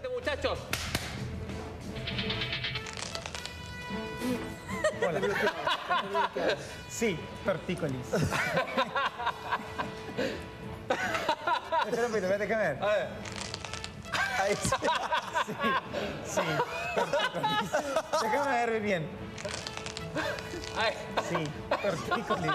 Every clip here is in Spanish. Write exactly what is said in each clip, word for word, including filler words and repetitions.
Adelante, muchachos. Hola. Sí, tortícolis. Espera un poquito, déjame ver. A ver. Ahí sí. Sí, sí, tortícolis. Déjame ver bien. Ahí. Sí, tortícolis.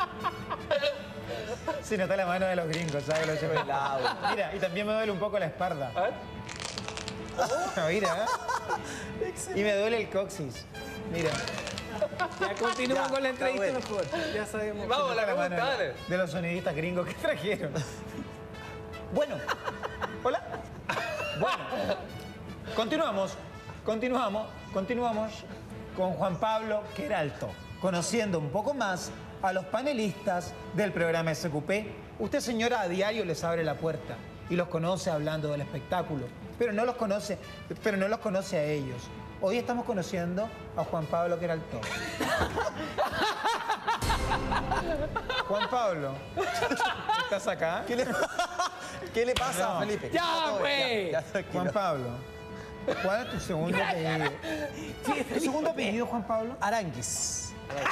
Sí, nota la mano de los gringos, ¿sabes? Lo llevo el lado. Mira, y también me duele un poco la espalda. A ver. Oh, mira, ¿eh? Y me duele el coxis. Mira. Ya continuamos Ya, con la está entrevista bueno. mejor. Ya sabemos. Vamos, la La mano pregunta, dale. de los sonidistas gringos que trajeron. Bueno. Hola. Bueno. Continuamos. Continuamos. Continuamos con Juan Pablo Queralto, conociendo un poco más a los panelistas del programa S Q P. Usted, señora, a diario les abre la puerta y los conoce hablando del espectáculo, pero no los conoce, pero no los conoce a ellos. Hoy estamos conociendo a Juan Pablo Queralto. Juan Pablo, ¿estás acá? ¿Qué le, ¿Qué le pasa, No. Felipe? Ya, Está todo bien, güey. ya, ya, tranquilo. Juan Pablo, ¿cuál es tu segundo apellido? ¿Tu segundo apellido, Juan Pablo? Aranguis.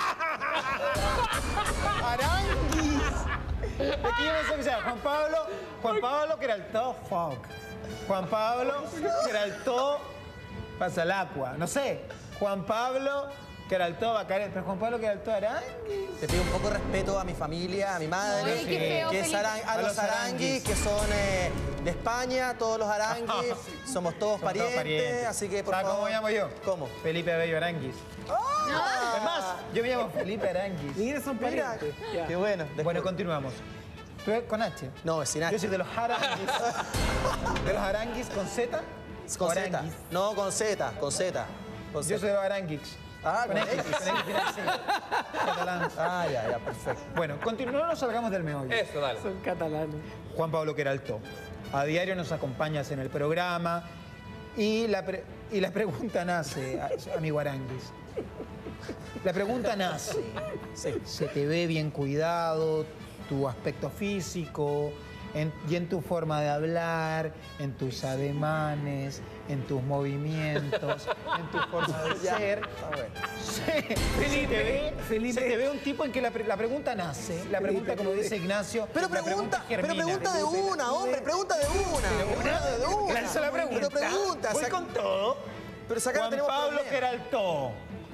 ¡Aranguis! Es que yo no sé qué sea. Juan Pablo, Juan Pablo Queralto Folk. Juan Pablo Queralto Pasalacua. No sé. Juan Pablo Queralto Bacaret. Pero Juan Pablo Queralto Aranguis. Te pido un poco de respeto a mi familia, a mi madre, Ay, qué feo, que es Felipe. aran- a, A los los aranguis, aranguis. que son eh, de España, todos los aranguis, somos todos Somos todos parientes, parientes. así que por ¿Sabes favor. cómo me llamo yo? ¿Cómo? Felipe Abello Aranguis. Es más, yo me llamo Felipe Aranguis. Mira, son Mira, parientes. Ya. qué bueno. Después- Bueno, continuamos. ¿Tú eres con H? No, es sin H. Yo soy de los aranguis. ¿De los aranguis con Z? Con ¿O Z. aranguis? No, con Z, con Z. Con Yo Z. soy de los aranguis. Ah, con con X. X. Con X final, sí. Catalán. Ah, ya, ya, perfecto. Bueno, continuamos, no nos salgamos del meollo. Eso, dale. Son catalanes. Juan Pablo Queralto, a diario nos acompañas en el programa y la, pre- y la pregunta nace, a- amigo Aranguis. La pregunta nace. Sí. Se te ve bien cuidado, tu aspecto físico, en- y en tu forma de hablar, en tus ademanes, en tus movimientos, en tu forma de Ya, ser. está bueno. Se, se te ve, Felipe. se te ve un tipo en que la, pre- la pregunta nace, la pregunta, como dice Ignacio, Pero la pregunta, pero germina. pregunta de una, hombre, pregunta de una. Pregunta de una. Lanza la pregunta. Pero pregunta, Voy saca- con todo. Pero si acá no Juan tenemos Pablo problema. Queralto,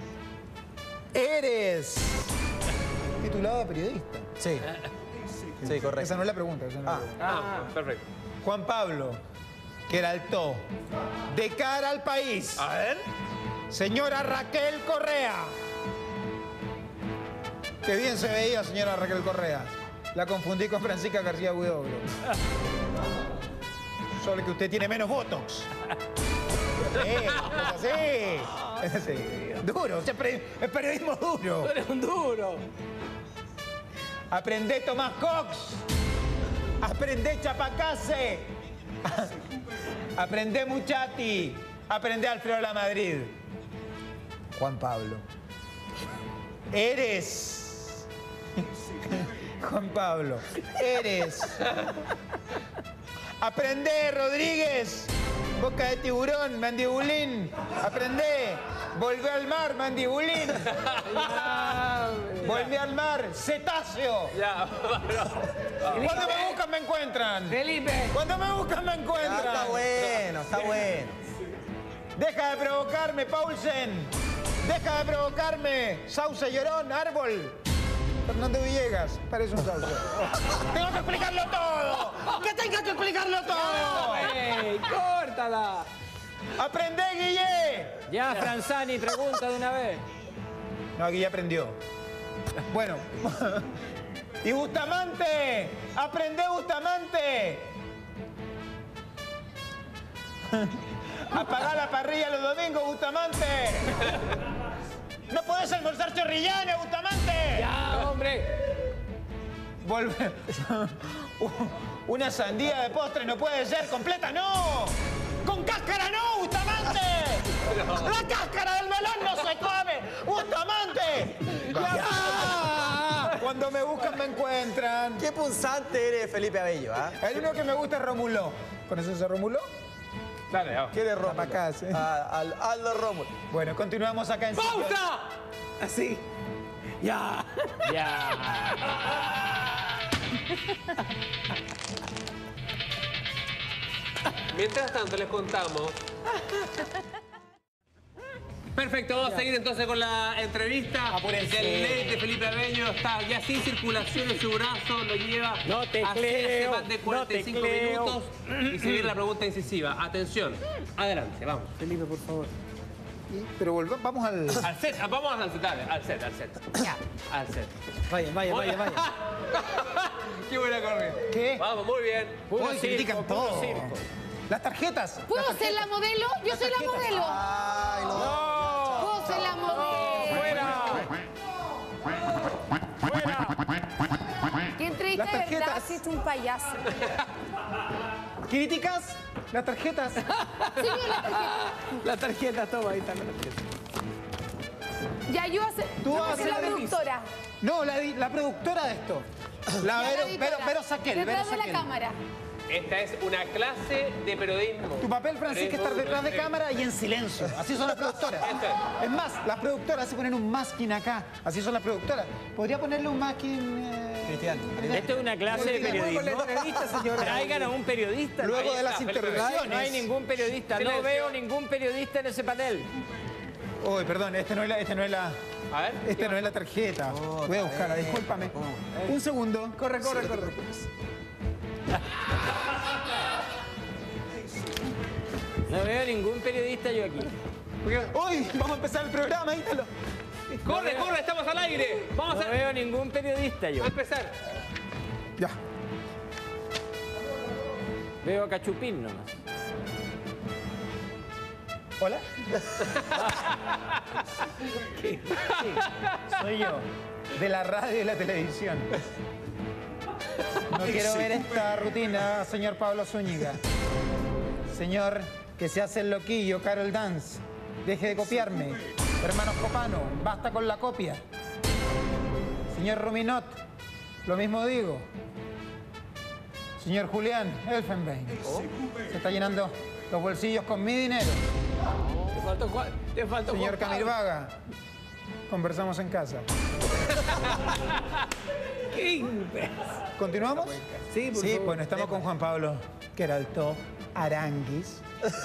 eres titulado de periodista. Sí. Sí, correcto. Esa no es la pregunta. Esa no es la Ah. pregunta. Ah, perfecto. Juan Pablo Queralto, de cara al país, A ver. señora Raquel Correa. Qué bien se veía, señora Raquel Correa. La confundí con Francisca García Huidobro. Solo que usted tiene menos botox. Sí, es así. Es así. Duro, o sea, peri- es periodismo duro. Tú eres un duro. Aprendé Tomás Cox. Aprendé Chapacase. Aprendé Muchati. Aprendé Alfredo La Madrid. Juan Pablo. Eres. Juan Pablo. Eres. Aprendé Rodríguez. Boca de tiburón, mandibulín. Aprendé. Volvé al mar, mandibulín. Volví al mar, cetáceo. Ya, Cuando me buscan me encuentran. Felipe. Cuando me buscan me Ya, encuentran. está bueno, está bueno. Deja de provocarme, Paulsen. Deja de provocarme. Sauce llorón, árbol. Fernando Villegas, parece un sauce. Tengo que explicarlo todo. Que tenga que explicarlo todo. ¡Ey, córtala! Aprendé, Guille. Ya, Franzani, pregunta de una vez. No, Guille aprendió. Bueno. Y Bustamante. Aprendé, Bustamante. Apagá la parrilla los domingos, Bustamante. No podés almorzar chorrillanes, Bustamante. Ya, hombre. Volve. Una sandía de postre no puede ser completa, no. Con cáscara no, Bustamante. La cáscara del melón no se come, Bustamante. Ya. Cuando me buscan me encuentran. Qué punzante eres, Felipe Abello, ¿ah? El único que me gusta es Romulo. ¿Conoces a Romulo? Dale, vamos. ¿Quién es Rómulo? Capacaz, ¿eh? Ah, al- Aldo Rómulo. Bueno, continuamos acá en Sillón. ¡Pausa! Así. Ya. Ya. Mientras tanto, les contamos. Perfecto, vamos a seguir entonces con la entrevista. Apúrense. Del ley de Felipe Abello. Está ya sin circulación en su brazo, lo lleva No te así creo, hace más de no cuarenta y cinco te creo. minutos. Y se viene la pregunta incisiva. Atención, adelante, vamos. Felipe, por favor. Pero volvamos, vamos al... Al set, ah, vamos al set, dale, al set, al set. Al set. Vaya, vaya, vaya, vaya. Qué buena corrida. ¿Qué? Vamos, muy bien. Puro Hoy circo, critican puro todo. circo. Las tarjetas. ¿Puedo las ser la modelo? Yo soy la tarjetas. modelo. Ay, no. ¿Puedo ser la modelo? ¡Fuera! ¡Fuera! ¿Qué entrevista Las de verdad tarjetas. si es un payaso? ¿Críticas? Las tarjetas. Sí, mira la tarjeta. La tarjeta, toma, ahí está la tarjeta. Ya yo hace, Tú yo voy a vas ser a la hacer- productora. No, la, di- la productora de esto. La Ya Vero, la editora. Vero, Vero Saquel. Vero Detrás de la Saquel. cámara. Esta es una clase de periodismo. Tu papel, Francisca, es estar detrás de cámara y en silencio. Así son las productoras. Es más, las productoras se ponen un masking acá. Así son las productoras. ¿Podría ponerle un masking? eh, Cristian. Esto es una clase de periodismo. Traigan a un periodista. Luego Ahí de las está, Felipe. interrupciones. No hay ningún periodista. No Silencio. veo ningún periodista en ese panel. Uy, perdón, este no es la, este no es la, A ver. este no es la tarjeta. Voy a buscarla, discúlpame. Un segundo. Corre, corre, corre. No veo ningún periodista yo aquí. Uy, vamos a empezar el programa, Ítalo. Corre, corre, estamos al aire. Vamos No a, veo ningún periodista yo. a empezar. Ya. Veo a Cachupín nomás. ¿Hola? Sí, soy yo, de la radio y la televisión. No quiero ver esta rutina, señor Pablo Zúñiga. Señor, que se hace el loquillo, Carol Dance. Deje de copiarme. Hermanos Copano, basta con la copia. Señor Ruminot, lo mismo digo. Señor Julián Elfenbein, se está llenando los bolsillos con mi dinero. Te faltó, Juan- te faltó Señor Juan Pablo. Camirvaga, conversamos en casa. ¡Qué imbécil! ¿Continuamos? Sí, por Sí, favor. bueno, estamos con Juan Pablo Queraltó Aranguis.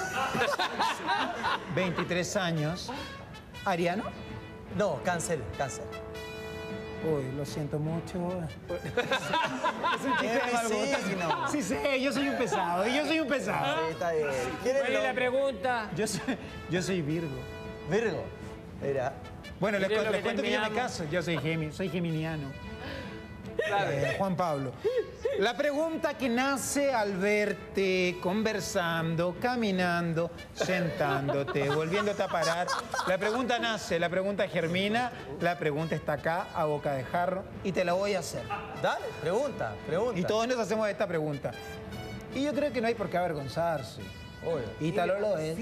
veintitrés años. ¿Ariano? No, cancel, cancel. Uy, lo siento mucho. Es un chiste de Qué mal gusto. signo. Sí sé, yo soy un pesado, yo soy un pesado. Sí, está bien. ¿Quién ¿Cuál es la es pregunta? Yo soy, yo soy Virgo. Virgo. Mira. Bueno, les, Mire cu- lo les que cuento que yo me terminamos. caso. Yo soy Gemi, soy geminiano. Eh, Juan Pablo. La pregunta que nace al verte conversando, caminando, sentándote, volviéndote a parar. La pregunta nace, la pregunta germina, la pregunta está acá, a boca de jarro, y te la voy a hacer. Dale, pregunta, pregunta. Y todos nos hacemos esta pregunta. Y yo creo que no hay por qué avergonzarse. Obvio. Ítalo lo es.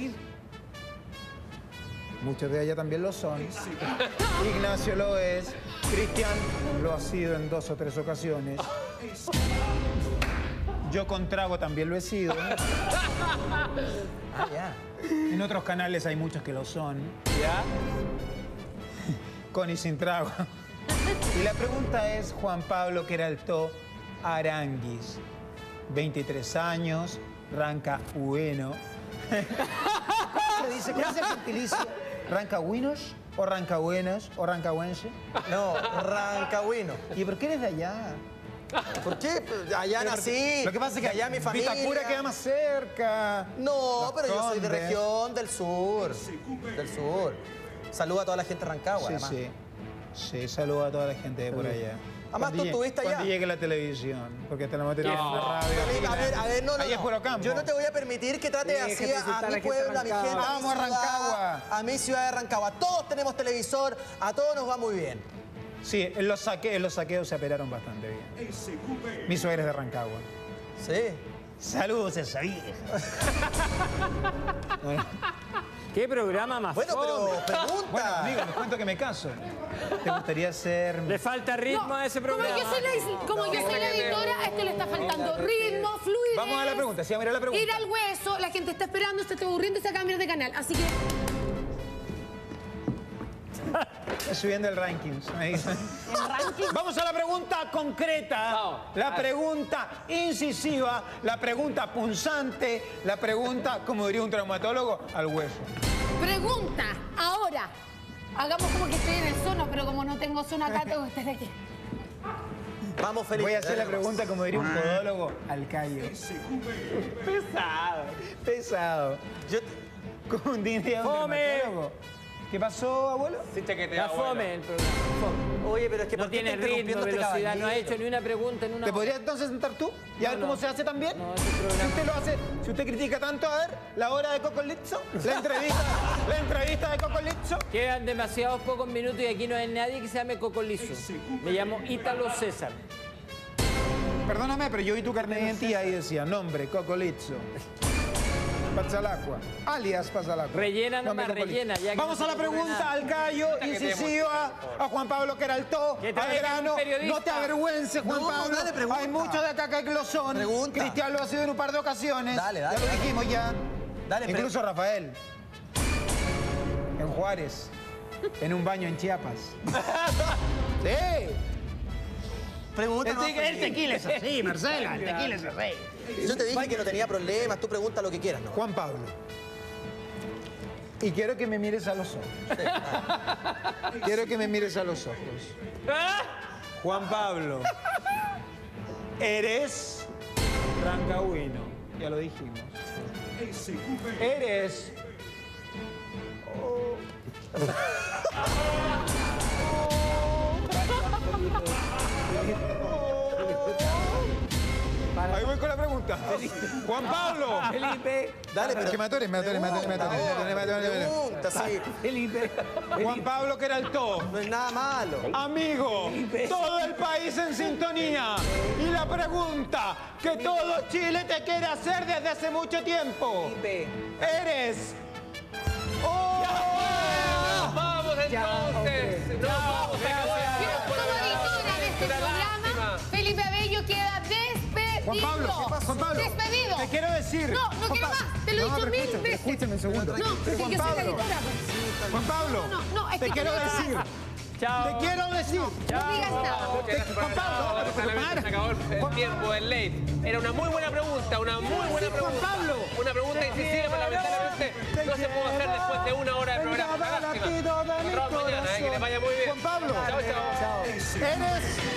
Muchos de ella también lo son. Ignacio lo es. Cristian lo ha sido en dos o tres ocasiones. Yo con trago también lo he sido. Ah, ya. En otros canales hay muchos que lo son. ¿Ya? Con y sin trago. Y la pregunta es, Juan Pablo Queraltó Aranguis. veintitrés años, ranca bueno. ¿Cómo se dice? ¿Cómo se gentilicio? ¿Rancagüinos? ¿O rancabuenos? ¿O rancahuense? No, Rancagüino. ¿Y por qué eres de allá? ¿Por qué? Pues, allá nací. Lo que pasa es que allá mi familia. Vitacura queda más cerca. No, Las pero yo soy de Condes. región del sur. Del sur. Saluda a toda la gente de Rancagua, Sí, además. sí. Sí, saludo a toda la gente de por allá. Además, Cuando tú llegue- estuviste allá. Cuando llegue la televisión, porque tenemos televisión No. de radio. David, a ver, a ver, no, no, Ahí es no. puro campo. Yo no te voy a permitir que trates Deje así de a, insultar a a la mi gente pueblo, a mi de gente, Rancagua. a mi Vamos a ciudad, Rancagua. a mi ciudad de Rancagua. Todos tenemos televisor, a todos nos va muy bien. Sí, en los, saque- en los saqueos se apelaron bastante bien. Mi suegra es de Rancagua. Sí. Saludos a esa vieja. Bueno, ¿Qué programa más Bueno, pero fome? pregunta. Bueno, amigo, les cuento que me caso. ¿Te gustaría ser...? Le falta ritmo No, a ese como programa. yo soy la, como yo soy la editora, a esto le está faltando ritmo, fluidez. Vamos a la pregunta, sí, vamos a ir a la pregunta. Ir al hueso, la gente está esperando, se está aburriendo y se va a cambiar de canal. Así que, Estoy subiendo el ranking. me dicen. Vamos a la pregunta concreta, Vamos. la pregunta incisiva, la pregunta punzante, la pregunta, como diría un traumatólogo, al hueso. pregunta, ahora. Hagamos como que estoy en el sono, pero como no tengo sono acá, tengo que estar aquí. Vamos, Felipe. Voy a hacer la dale, pregunta, como diría un podólogo, al callo. Pesado, pesado. Yo, Como un diría un Fome. dermatólogo. ¿Qué pasó, abuelo? Sí, chaquetea, La abuelo. fome el programa. Fome. oye, pero es que No ¿por qué tiene está ritmo, interrumpiendo este velocidad, no ha caballero? hecho ni una pregunta en una ¿Te hora. podrías entonces sentar tú y a ver No, cómo no. se hace también? No, ese si programa- usted lo hace, si usted critica tanto, a ver, la hora de Cocolizzo, la entrevista, la entrevista de Cocolizzo. Quedan demasiados pocos minutos y aquí no hay nadie que se llame Cocolizo. Me llamo Ítalo César. Perdóname, pero yo vi tu carnet de identidad y decía nombre, Cocolizzo. Pazzalacqua, alias Pazzalacqua. Rellena Nombre nomás, Cocolizzo. rellena, ya que Vamos no a se la te ocurre pregunta nada. al callo, incisiva, a Juan Pablo Queraltó, Que te al vaya grano. un periodista. No te avergüences, Juan No, Pablo. dale, pregunta. Hay muchos de acá que hay glosón. Pregunta. Cristian lo ha sido en un par de ocasiones. Dale, dale, Ya lo dale. dijimos ya. Dale, pre- Incluso Rafael. En Juárez. En un baño en Chiapas. Sí. Pregunta. El, no, te- el Felipe. tequila es así, Marcela. El tequila es así. Yo te dije que no tenía problemas, tú pregunta lo que quieras, ¿no? Juan Pablo. Y quiero que me mires a los ojos. Quiero que me mires a los ojos. Juan Pablo. Eres rancagüino. Ya lo dijimos. Eres. Ahí voy con la pregunta. Juan Pablo. Felipe. Dale, pero... Que me atore, me atore, me atore, me atore, me atore, me atore, me atore. Pregunta, sí. Felipe. Juan Pablo Queraltó. No es nada malo. Amigo, todo el país en sintonía. Y la pregunta que todo Chile te quiere hacer desde hace mucho tiempo. Eres... ¡Oh! Vamos entonces. Nos vamos, se acabó el Yo, tiempo, como la verdad. editora de este Una programa, lástima. Felipe Abello queda despedido. Juan Pablo, Juan Pablo, Despedido. te quiero decir. No, no Juan quiero Pa- más. Te lo he No, dicho pero mil escúchame, veces. Escúchame un segundo. No, porque Juan yo soy la Pablo, editora. pues. Juan Pablo, No, no, es te que quiero no digas decir. nada. Chao. Te quiero decir. No digas nada. Muchas gracias por Juan haber Pablo, estado, pero lamentablemente para. se acabó el, el tiempo, el late. Era una muy buena pregunta, una muy buena Juan pregunta. Pablo. Una pregunta incisiva, pero lamentablemente no se pudo hacer después de una hora de programa. Una lástima. Nos vemos mañana, eh, que les vaya muy bien. Juan Pablo. Chao, chao. Eres